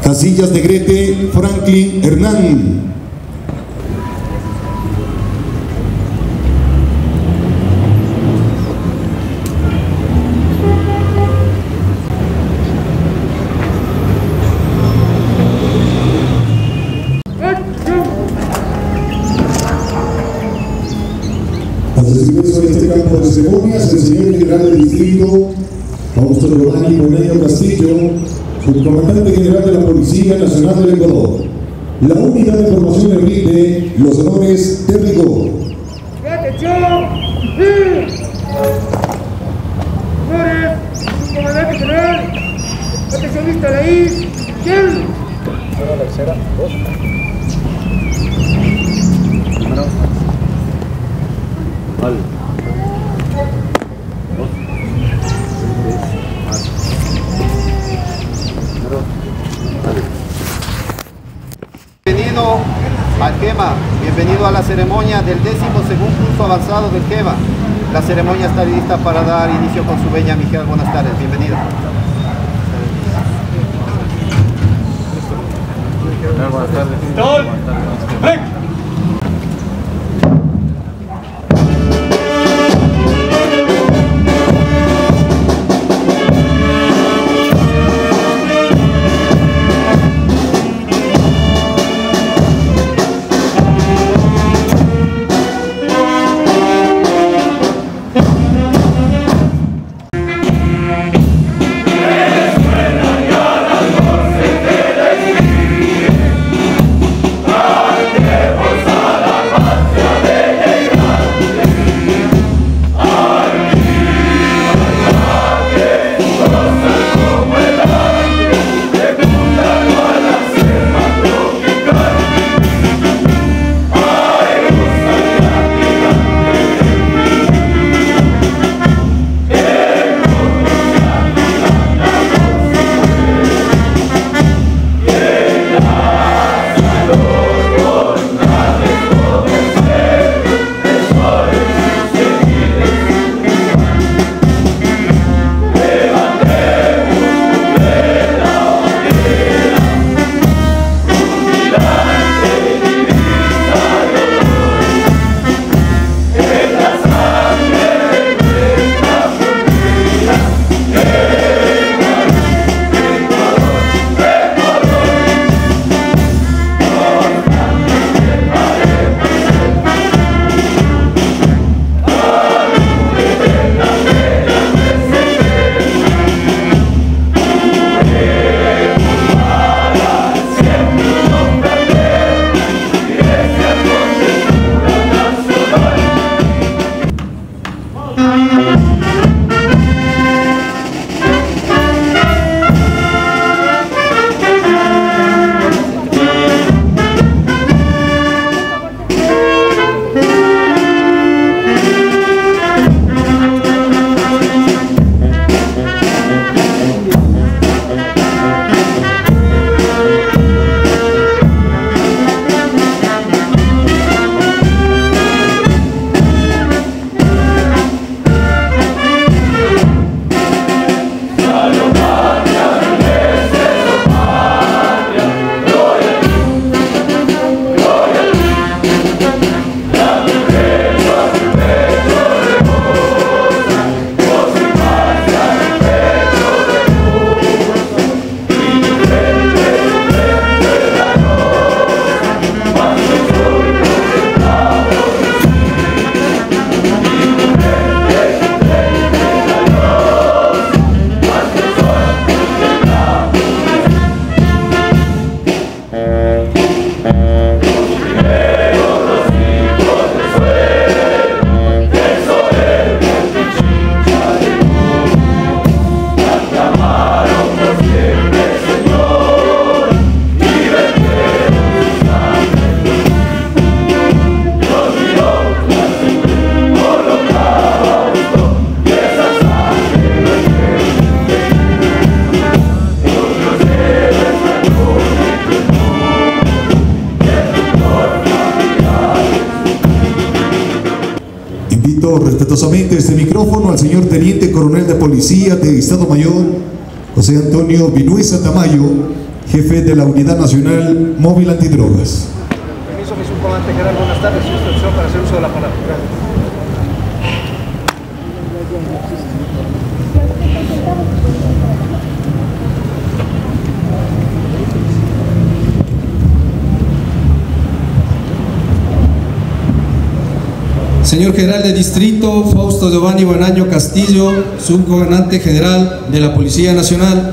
Casillas Negrete Franklin Hernán. Al recibirse en este campo de ceremonias, el señor general del distrito, Fausto Rodani Bonello Castillo, subcomandante general de la Policía Nacional del Ecuador. La unidad de formación le rinde los honores de rigor. ¡Atención! Honores, subcomandante general, atención lista la I, ¿quién? La tercera, dos. Número. Al. Dos. Bienvenido al GEMA, bienvenido a la ceremonia del 12º curso avanzado del GEMA. La ceremonia está lista para dar inicio con su bella Miguel. Buenas tardes, bienvenido. Buenas tardes. Respetuosamente este micrófono al señor Teniente Coronel de Policía de Estado Mayor José Antonio Vinuesa Tamayo, jefe de la Unidad Nacional Móvil Antidrogas. Permiso, mi subcomandante general, buenas tardes. Su instrucción para hacer uso de la palabra. Gracias. Señor General de Distrito Fausto Giovanni Buenaño Castillo, Subcomandante General de la Policía Nacional.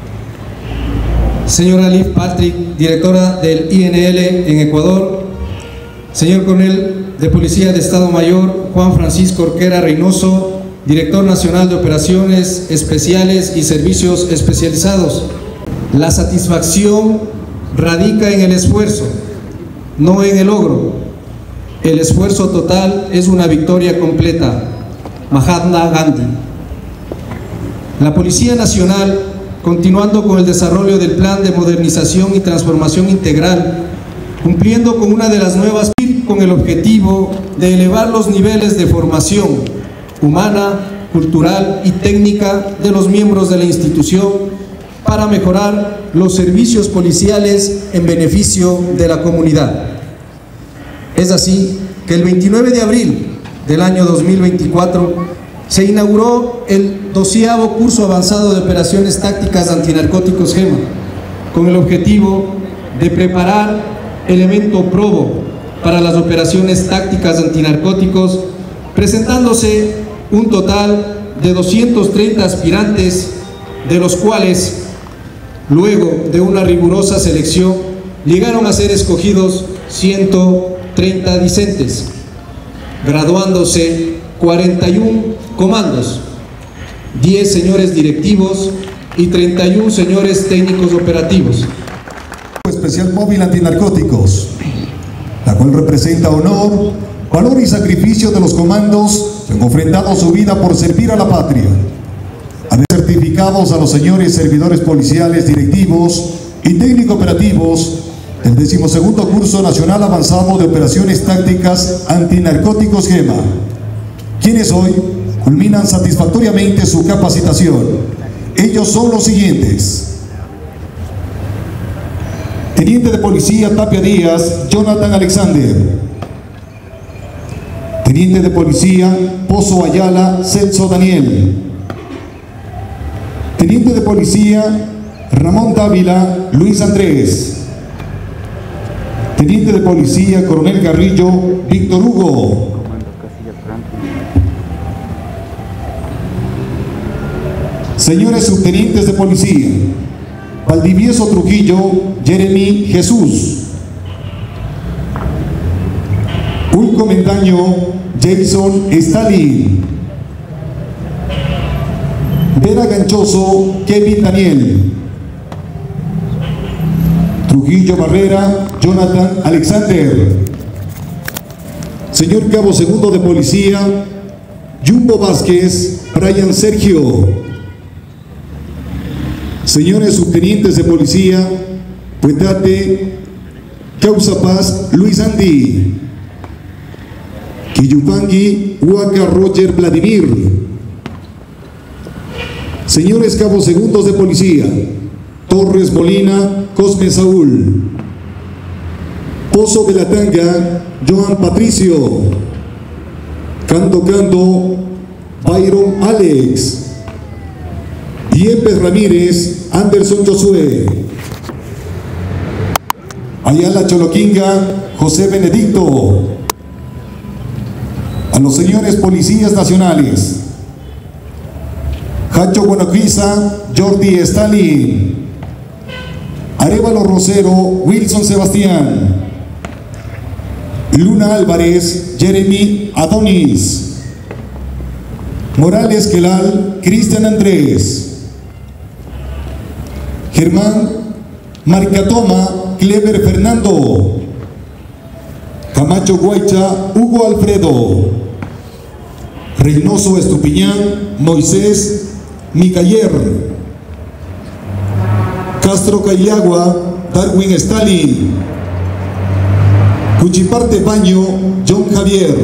Señora Liv Patrick, Directora del INL en Ecuador. Señor Coronel de Policía de Estado Mayor Juan Francisco Orquera Reynoso, Director Nacional de Operaciones Especiales y Servicios Especializados. La satisfacción radica en el esfuerzo, no en el logro. El esfuerzo total es una victoria completa. Mahatma Gandhi. La Policía Nacional, continuando con el desarrollo del Plan de Modernización y Transformación Integral, cumpliendo con una de las nuevas, con el objetivo de elevar los niveles de formación humana, cultural y técnica de los miembros de la institución para mejorar los servicios policiales en beneficio de la comunidad. Es así que el 29 de abril del año 2024 se inauguró el 12º curso avanzado de operaciones tácticas antinarcóticos GEMA, con el objetivo de preparar elemento probo para las operaciones tácticas antinarcóticos, presentándose un total de 230 aspirantes, de los cuales, luego de una rigurosa selección, llegaron a ser escogidos 130 discentes, graduándose 41 comandos, 10 señores directivos y 31 señores técnicos operativos. Especial Móvil Antinarcóticos, la cual representa honor, valor y sacrificio de los comandos que han ofrendado su vida por servir a la patria. Han certificados a los señores servidores policiales, directivos y técnico operativos del 12º Curso Nacional Avanzado de Operaciones Tácticas Antinarcóticos GEMA, quienes hoy culminan satisfactoriamente su capacitación. Ellos son los siguientes: Teniente de Policía Tapia Díaz, Jonathan Alexander. Teniente de Policía Pozo Ayala, Celso Daniel. Teniente de Policía Ramón Dávila, Luis Andrés. Teniente de Policía Coronel Carrillo, Víctor Hugo. Señores subtenientes de policía: Valdivieso Trujillo, Jeremy Jesús. Ulco Mendaño, Jason Stalin. Vera Ganchoso, Kevin Daniel. Trujillo Barrera, Jonathan Alexander. Señor Cabo Segundo de Policía, Jumbo Vázquez, Brian Sergio. Señores subtenientes de policía: Puetate, Causa Paz, Luis Andy. Quiyupangui, Huaca Roger Vladimir. Señores cabos segundos de policía: Torres Molina, Cosme Saúl. Pozo de la Tanga, Joan Patricio. Cando Cando, Byron Alex. Yepes Ramírez, Anderson Josué. Ayala Choloquinga, José Benedicto. A los señores policías nacionales: Hacho Guanaquiza, Jordi Stalin. Arévalo Rosero, Wilson Sebastián. Luna Álvarez, Jeremy Adonis. Morales Quelal, Cristian Andrés. Germán Marcatoma, Clever Fernando. Camacho Guaycha, Hugo Alfredo. Reynoso Estupiñán, Moisés Micayer. Castro Cayagua, Darwin Stalin. Cuchiparte Baño, John Javier.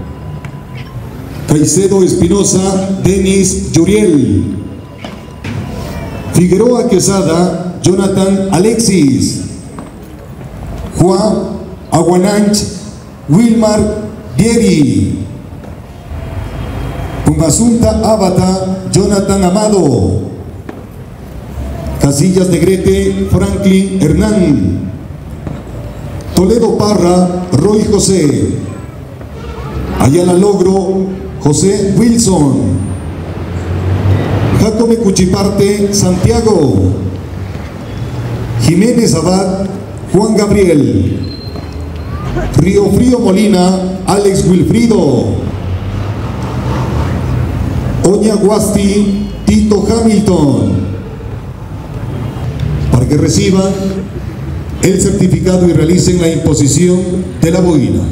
Caicedo Espinosa, Denis Yuriel. Figueroa Quesada, Jonathan Alexis. Juan Aguananch Wilmar Dieri. Pumasunta Abata Jonathan Amado. Casillas Negrete Franklin Hernán. Toledo Parra Roy José. Ayala Logro José Wilson. Jacome Cuchiparte Santiago. Jiménez Abad Juan Gabriel. Río Frío Molina Alex Wilfrido. Oña Guasti Tito Hamilton. Para que reciban el certificado y realicen la imposición de la boina.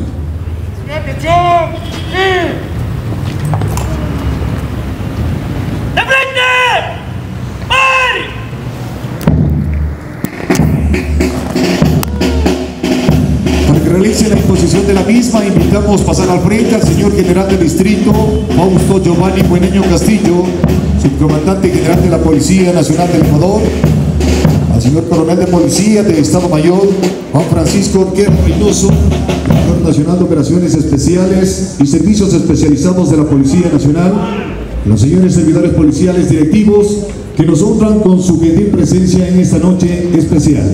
Para que realicen la imposición de la misma, invitamos a pasar al frente al señor general del distrito, Fausto Giovanni Bueneño Castillo, subcomandante general de la Policía Nacional del Ecuador, al señor coronel de policía del Estado Mayor, Juan Francisco Orquera Reynoso, director nacional de operaciones especiales y servicios especializados de la Policía Nacional, los señores servidores policiales directivos que nos honran con su gentil presencia en esta noche especial.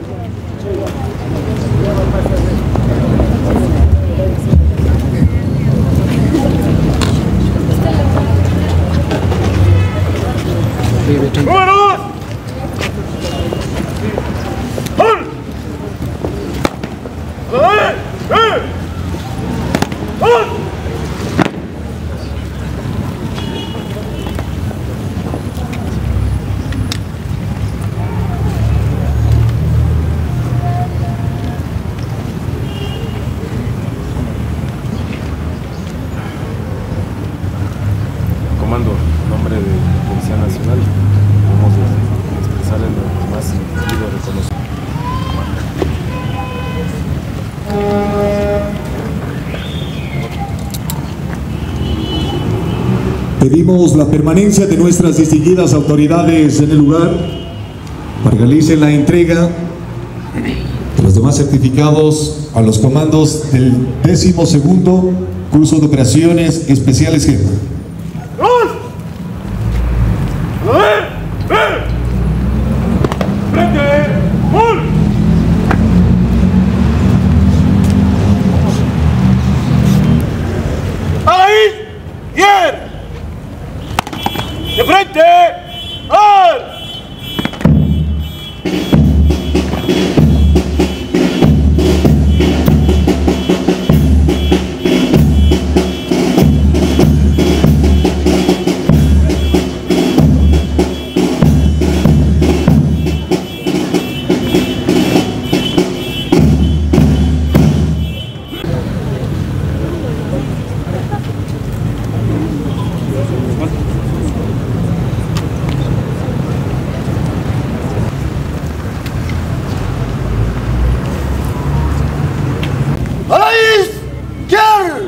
Comando, en nombre de la Policía Nacional, vamos a expresarles lo más sentido reconocimiento. Pedimos la permanencia de nuestras distinguidas autoridades en el lugar para que realicen la entrega de los demás certificados a los comandos del 12º curso de operaciones especiales jefe. ¡De frente! ¡Al! ¡A la izquierda!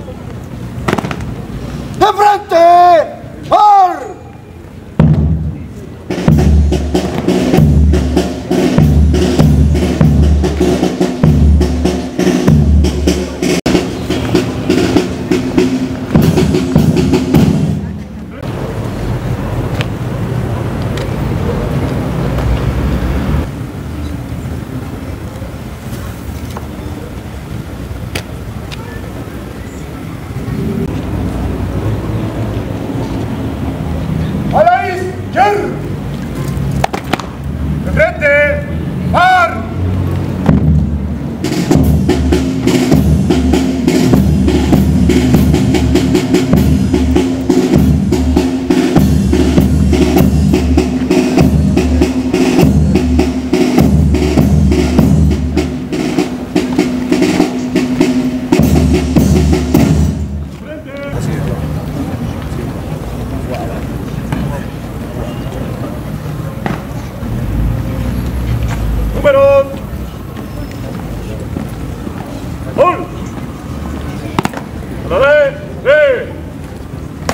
¡De frente! ¡Ar! ¡A la izquierda! ¡De frente! ¡Ar! Números. ¡Gol! ¡A la vez!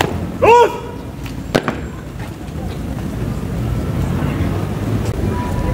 ¡Luz!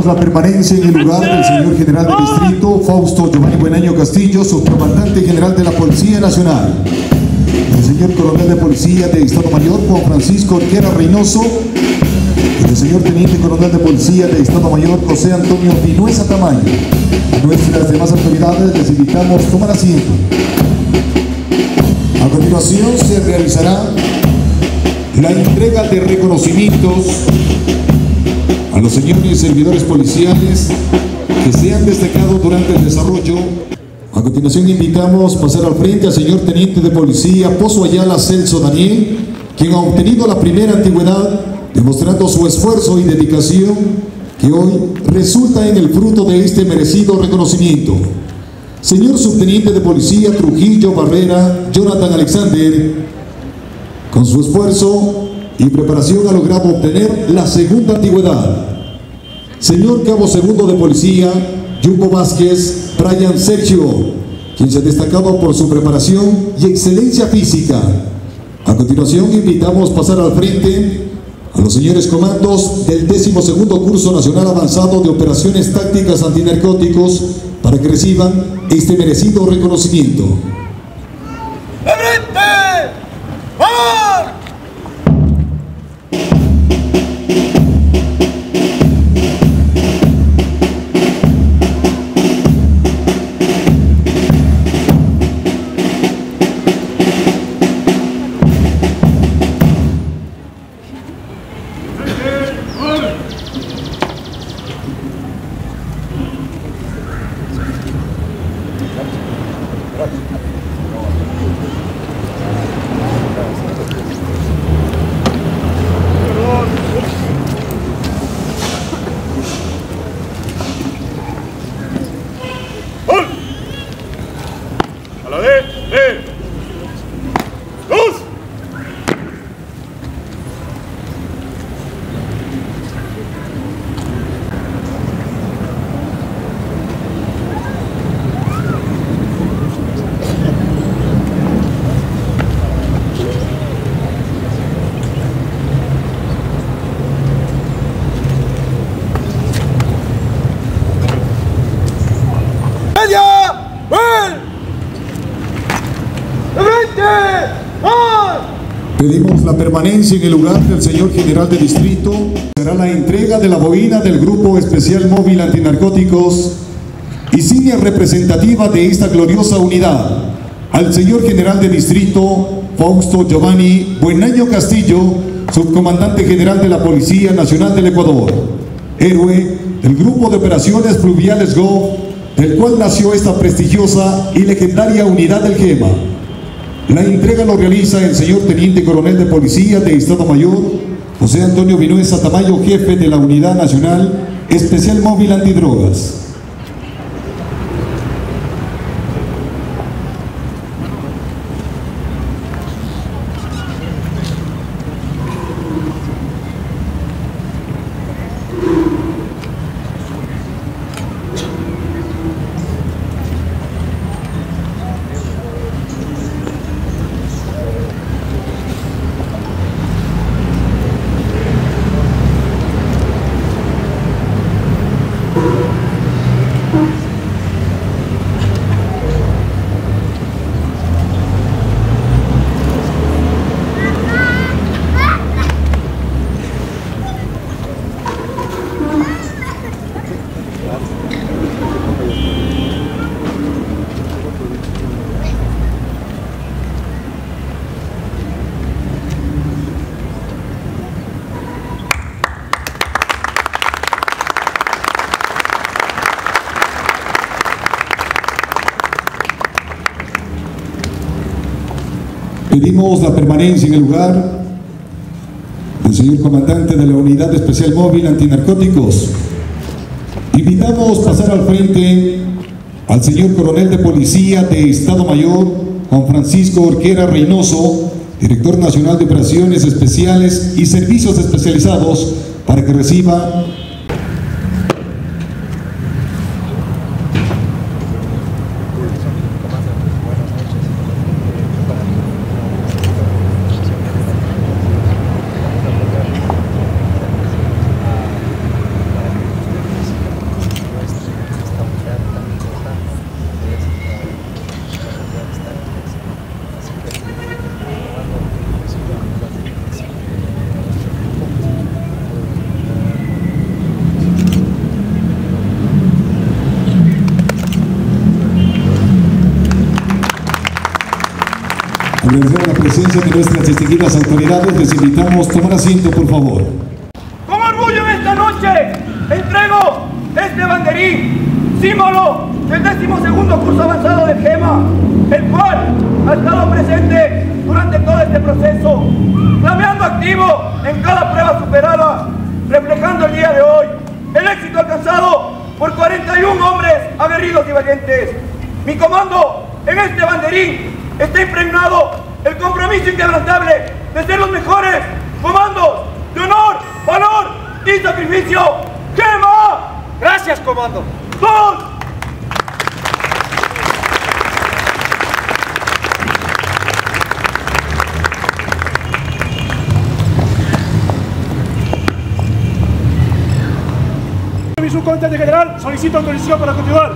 la permanencia en el lugar del señor general de distrito Fausto Giovanni Buenaño Castillo, subcomandante general de la Policía Nacional. El señor coronel de policía de Estado Mayor Juan Francisco Orquera Reynoso. Y el señor teniente coronel de policía de Estado Mayor José Antonio Vinuesa Tamayo. A nuestras demás autoridades les invitamos a tomar asiento. A continuación se realizará la entrega de reconocimientos a los señores servidores policiales que se han destacado durante el desarrollo. A continuación invitamos a pasar al frente al señor teniente de policía Pozo Ayala Celso Daniel, quien ha obtenido la primera antigüedad, demostrando su esfuerzo y dedicación que hoy resulta en el fruto de este merecido reconocimiento. Señor subteniente de policía Trujillo Barrera Jonathan Alexander, con su esfuerzo y preparación ha logrado obtener la segunda antigüedad. Señor cabo segundo de policía Jumbo Vázquez Brian Sergio, quien se ha destacado por su preparación y excelencia física. A continuación invitamos a pasar al frente a los señores comandos del 12º Curso Nacional Avanzado de Operaciones Tácticas Antinarcóticos para que reciban este merecido reconocimiento. A la de luz. Pedimos la permanencia en el lugar del señor general de distrito. Será la entrega de la boina del Grupo Especial Móvil Antinarcóticos, insignia representativa de esta gloriosa unidad, al señor general de distrito Fausto Giovanni Buenaño Castillo, subcomandante general de la Policía Nacional del Ecuador, héroe del Grupo de Operaciones Fluviales GOV, del cual nació esta prestigiosa y legendaria unidad del GEMA. La entrega lo realiza el señor teniente coronel de policía de Estado Mayor José Antonio Vinuesa Tamayo, jefe de la Unidad Nacional Especial Móvil Antidrogas. Pedimos la permanencia en el lugar del señor comandante de la Unidad Especial Móvil Antinarcóticos. Invitamos a pasar al frente al señor coronel de policía de Estado Mayor Juan Francisco Orquera Reynoso, director nacional de Operaciones Especiales y Servicios Especializados, para que reciba Agradecemos la presencia de nuestras distinguidas autoridades. Les invitamos a tomar asiento, por favor. Con orgullo en esta noche entrego este banderín, símbolo del 12º curso avanzado del GEMA, el cual ha estado presente durante todo este proceso, flameando activo en cada prueba superada, reflejando el día de hoy el éxito alcanzado por 41 hombres aguerridos y valientes. Mi comando en este banderín está impregnado el compromiso inquebrantable de ser los mejores comandos de honor, valor y sacrificio. ¡GEMA! Gracias, comando. ¡Dos! Mi subcomandante general, solicito autorización para continuar.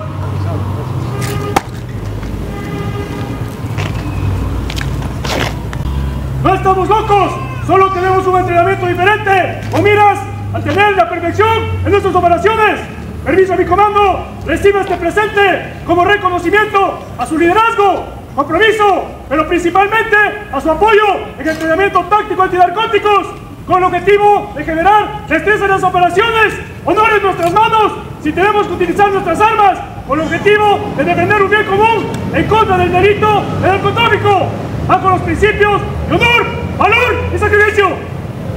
No estamos locos, solo tenemos un entrenamiento diferente. O miras al tener la perfección en nuestras operaciones. Permiso a mi comando, recibe este presente como reconocimiento a su liderazgo, compromiso, pero principalmente a su apoyo en el entrenamiento táctico antinarcóticos, con el objetivo de generar destreza en las operaciones, honor en nuestras manos, si tenemos que utilizar nuestras armas, con el objetivo de defender un bien común en contra del delito del narcotráfico, bajo los principios de honor, valor y sacrificio.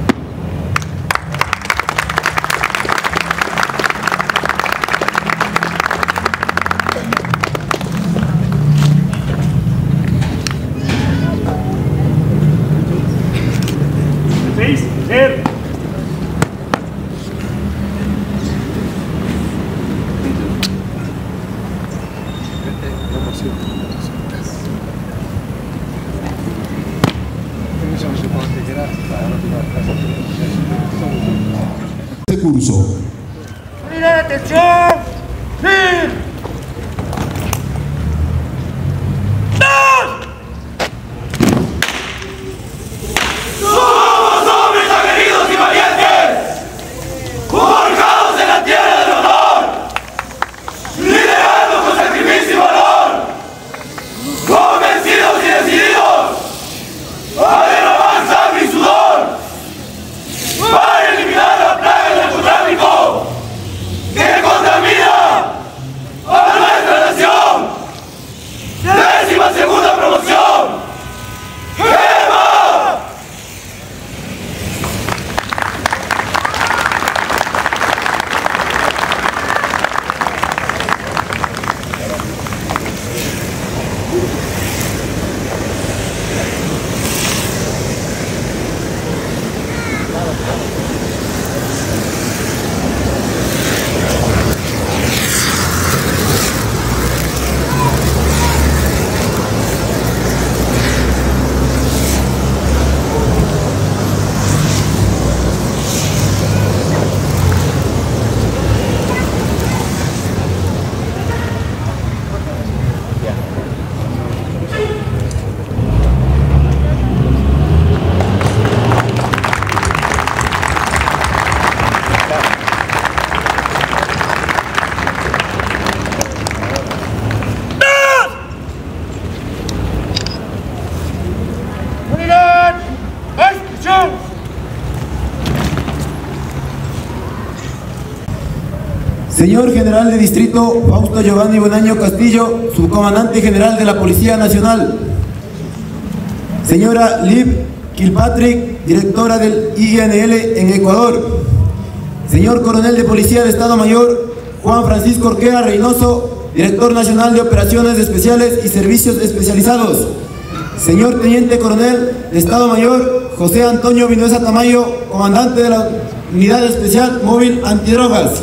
Este curso. ¡Unidad de atención! ¡Sí! ¡Dos! ¡Somos hombres aguerridos y valientes! ¡Forjados en la tierra del honor! ¡Liderando con sacrificio y valor! ¡Convencidos y decididos! ¡A derramar sangre y sudor! ¡Para eliminar la plaga del narcotráfico que contamina a nuestra nación! ¡12ª promoción! ¡GEMA! Señor General de Distrito Fausto Giovanni Bonaño Castillo, Subcomandante General de la Policía Nacional. Señora Liv Kilpatrick, Directora del INL en Ecuador. Señor Coronel de Policía de Estado Mayor Juan Francisco Orquera Reynoso, Director Nacional de Operaciones Especiales y Servicios Especializados. Señor Teniente Coronel de Estado Mayor José Antonio Vinuesa Tamayo, Comandante de la Unidad Especial Móvil Antidrogas.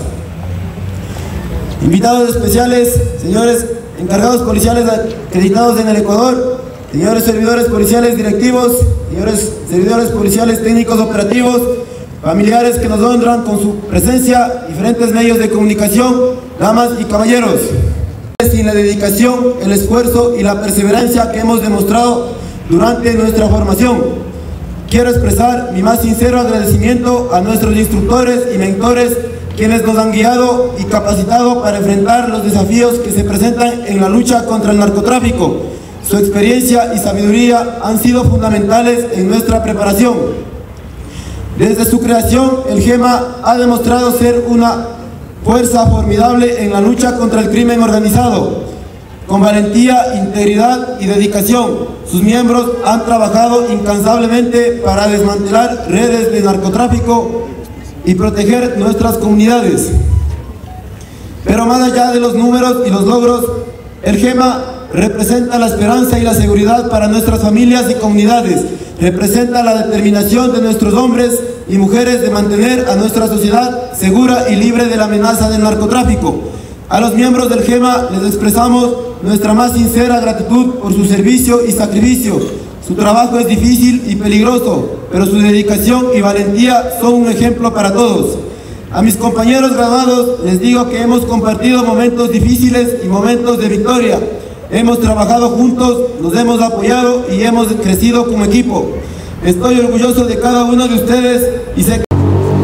Invitados especiales, señores encargados policiales acreditados en el Ecuador, señores servidores policiales directivos, señores servidores policiales técnicos operativos, familiares que nos honran con su presencia, diferentes medios de comunicación, damas y caballeros. Sin la dedicación, el esfuerzo y la perseverancia que hemos demostrado durante nuestra formación, quiero expresar mi más sincero agradecimiento a nuestros instructores y mentores, quienes nos han guiado y capacitado para enfrentar los desafíos que se presentan en la lucha contra el narcotráfico. su experiencia y sabiduría han sido fundamentales en nuestra preparación. Desde su creación, el GEMA ha demostrado ser una fuerza formidable en la lucha contra el crimen organizado. Con valentía, integridad y dedicación, sus miembros han trabajado incansablemente para desmantelar redes de narcotráfico y proteger nuestras comunidades. Pero más allá de los números y los logros, el GEMA representa la esperanza y la seguridad para nuestras familias y comunidades, representa la determinación de nuestros hombres y mujeres de mantener a nuestra sociedad segura y libre de la amenaza del narcotráfico. A los miembros del GEMA les expresamos nuestra más sincera gratitud por su servicio y sacrificio. Su trabajo es difícil y peligroso, pero su dedicación y valentía son un ejemplo para todos. A mis compañeros graduados les digo que hemos compartido momentos difíciles y momentos de victoria. Hemos trabajado juntos, nos hemos apoyado y hemos crecido como equipo. Estoy orgulloso de cada uno de ustedes y sé que...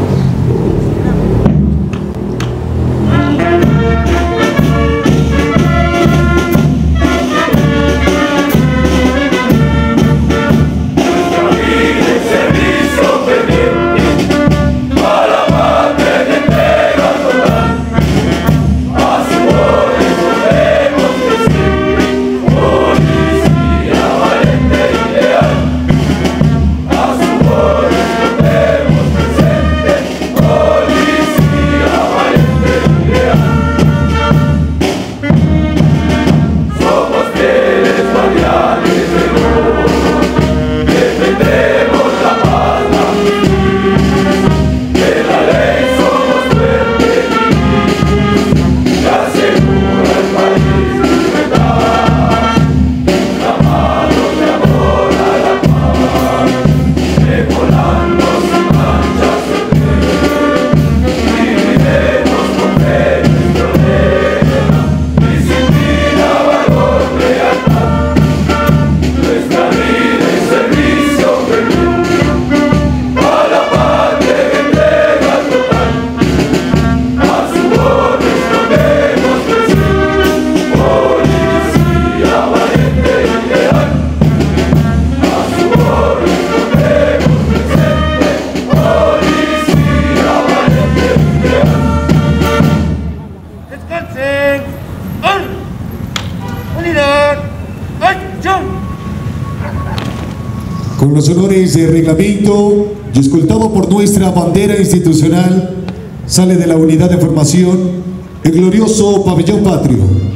Con los honores de reglamento y escoltado por nuestra bandera institucional, sale de la unidad de formación el glorioso pabellón patrio.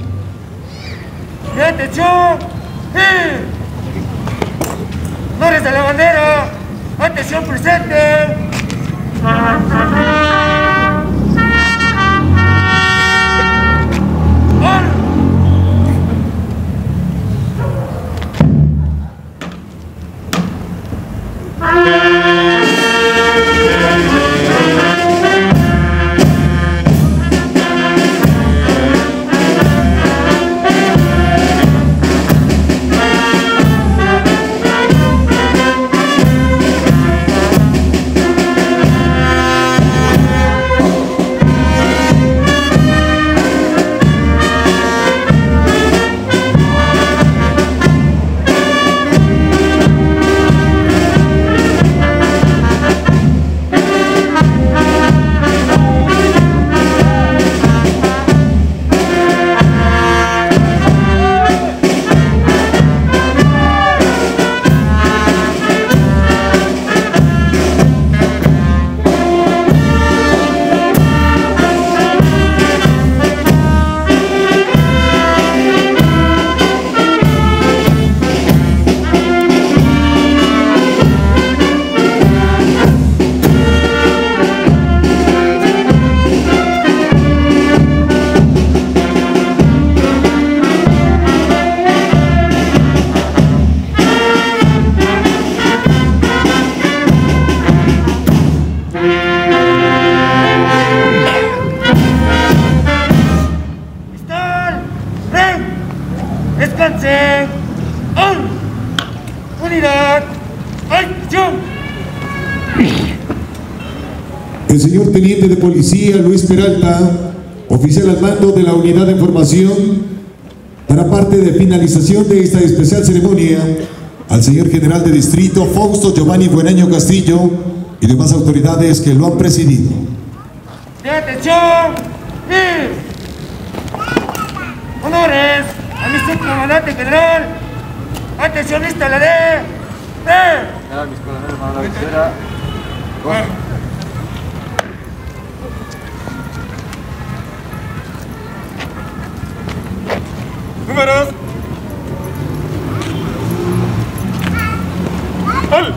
¡Atención! ¡Honores de la bandera! ¡Atención presente! Descansen. Unidad. Acción. El señor teniente de policía Luis Peralta, oficial al mando de la unidad de formación, Para parte de finalización de esta especial ceremonia, al señor general de distrito Fausto Giovanni Buenaño Castillo y demás autoridades que lo han presidido. ¡De atención! ¡Y! ¡Honores a mi subcomandante general! ¡Atención, lista la de! Mis coroneles van a la visera. Números. ¡Al!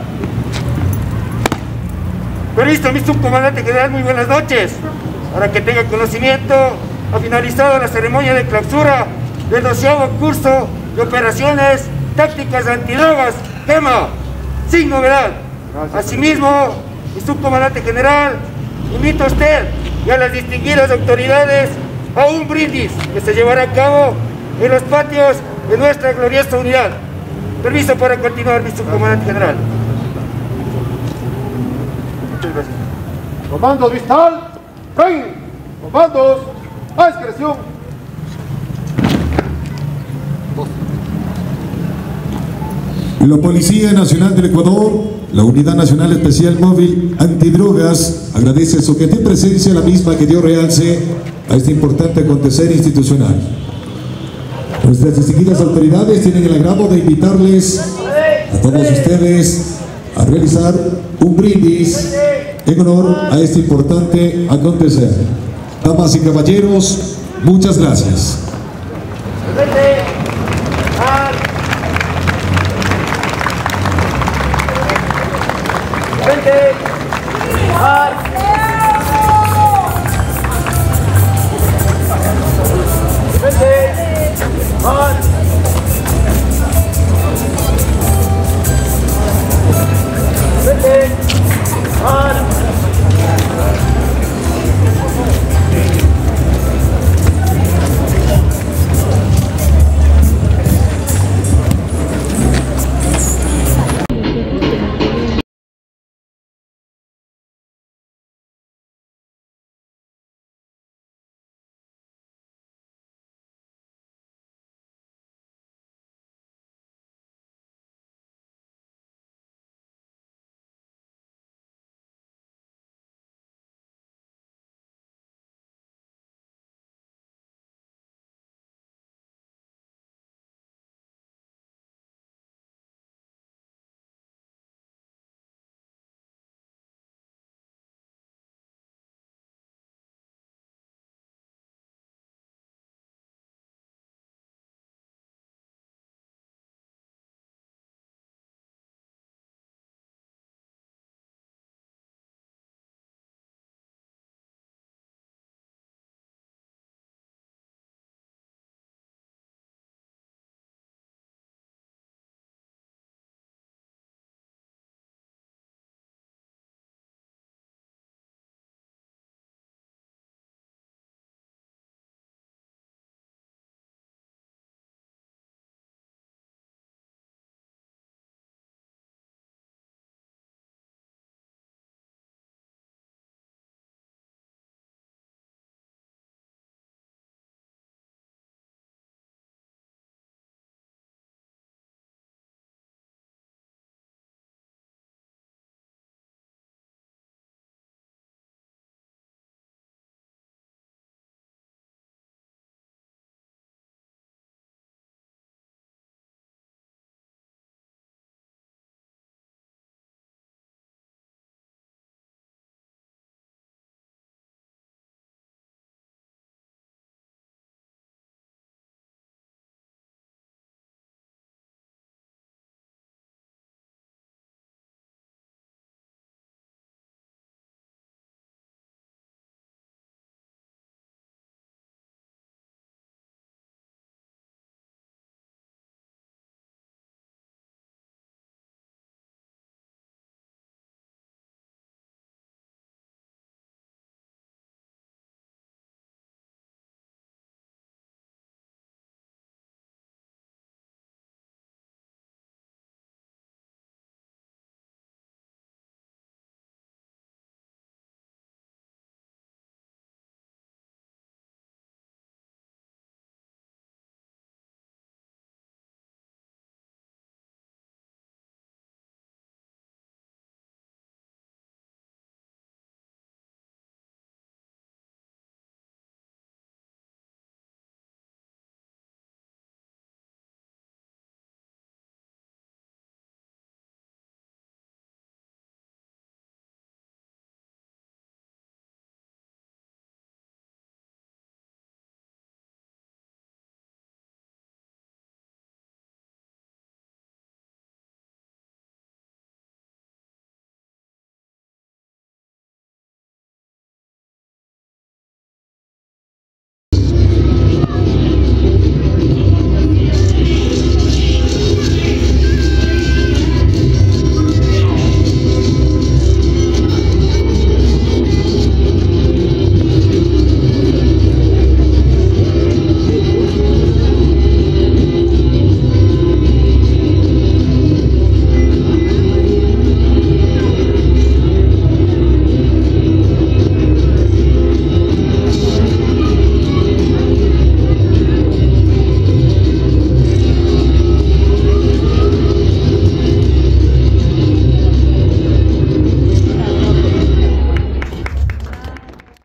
Permiso, mi subcomandante general, muy buenas noches. Para que tenga conocimiento, ha finalizado la ceremonia de clausura del 12º curso de operaciones tácticas antidrogas, tema, sin novedad. Asimismo, mi subcomandante general, invito a usted y a las distinguidas autoridades a un brindis que se llevará a cabo en los patios de nuestra gloriosa unidad. Permiso para continuar, mi subcomandante general. Muchas gracias. Comando distal, ¡ven! Comandos, a discreción. La Policía Nacional del Ecuador, la Unidad Nacional Especial Móvil Antidrogas, agradece su gentil presencia, la misma que dio realce a este importante acontecer institucional. Nuestras distinguidas autoridades tienen el agrado de invitarles a todos ustedes a realizar un brindis en honor a este importante acontecer. Damas y caballeros, muchas gracias.